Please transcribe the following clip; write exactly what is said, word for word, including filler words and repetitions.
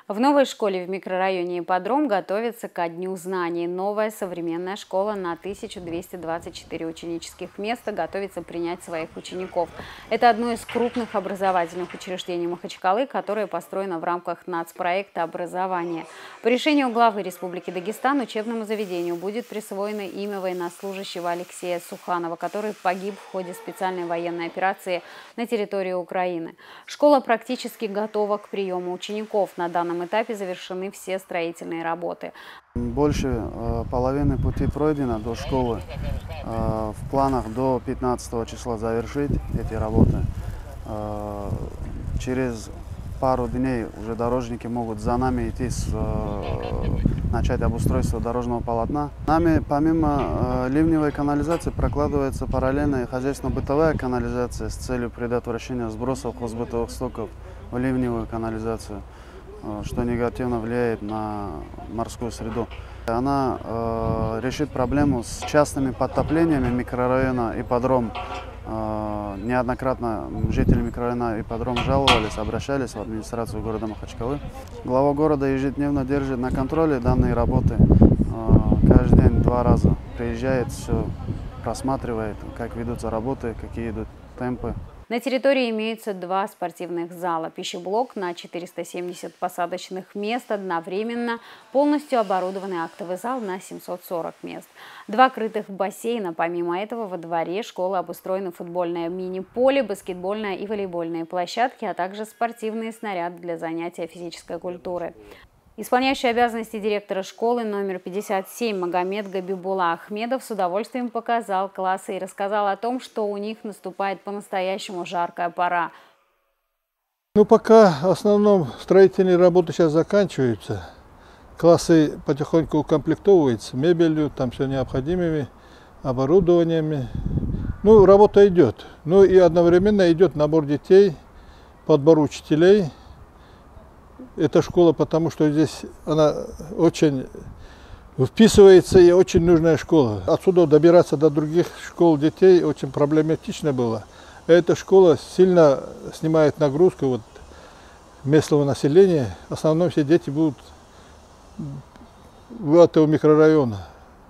В новой школе в микрорайоне Ипподром готовится ко Дню знаний. Новая современная школа на тысячу двести двадцать четыре ученических места готовится принять своих учеников. Это одно из крупных образовательных учреждений Махачкалы, которое построено в рамках нацпроекта образования. По решению главы Республики Дагестан учебному заведению будет присвоено имя военнослужащего Алексея Суханова, который погиб в ходе специальной военной операции на территории Украины. Школа практически готова к приему учеников. На данном этапе завершены все строительные работы. Больше э, половины пути пройдено до школы. Э, в планах до пятнадцатого числа завершить эти работы. Э, через пару дней уже дорожники могут за нами идти, с, э, начать обустройство дорожного полотна. Нами помимо э, ливневой канализации прокладывается параллельная хозяйственно-бытовая канализация с целью предотвращения сбросов хозбытовых стоков в ливневую канализацию, что негативно влияет на морскую среду. Она э, решит проблему с частными подтоплениями микрорайона Ипподром. Э, неоднократно жители микрорайона Ипподром жаловались, обращались в администрацию города Махачкалы. Глава города ежедневно держит на контроле данные работы. Э, каждый день два раза приезжает, все просматривает, как ведутся работы, какие идут темпы. На территории имеются два спортивных зала, пищеблок на четыреста семьдесят посадочных мест одновременно, полностью оборудованный актовый зал на семьсот сорок мест. Два крытых бассейна. Помимо этого во дворе школы обустроены футбольное мини-поле, баскетбольная и волейбольные площадки, а также спортивные снаряды для занятия физической культурой. Исполняющий обязанности директора школы номер пятьдесят семь Магомед Габибулла Ахмедов с удовольствием показал классы и рассказал о том, что у них наступает по-настоящему жаркая пора. Ну, пока в основном строительные работы сейчас заканчиваются. Классы потихоньку укомплектовываются мебелью, там все необходимыми оборудованиями. Ну, работа идет. Ну и одновременно идет набор детей, подбор учителей. Эта школа, потому что здесь она очень вписывается и очень нужная школа. Отсюда добираться до других школ детей очень проблематично было. Эта школа сильно снимает нагрузку вот местного населения. В основном все дети будут в этого микрорайона.